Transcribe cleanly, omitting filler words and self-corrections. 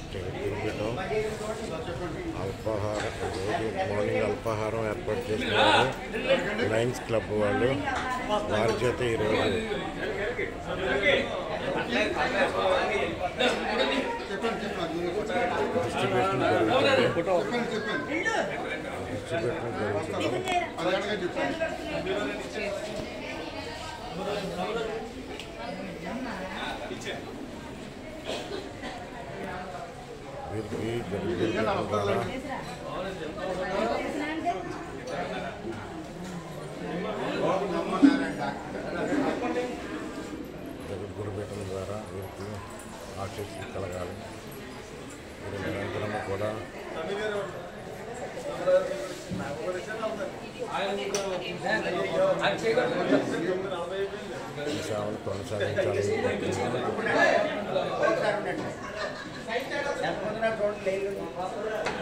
జగద్గురుపీఠం అల్పాహారం రోజు మార్నింగ్ అల్పాహారం ఏర్పాటు చేస్తున్నారు లయన్స్ క్లబ్ వాళ్ళు. వారి చేత ఈరోజు డిస్ట్రిబ్యూషన్ వీరికి జగద్గురుపీఠం ద్వారా జగద్గురుపీఠం ద్వారా వీరికి ఆశీస్సులు కలగాలి. వీరు నిరంతరము కూడా ఈ సేవలు కొనసాగించాలని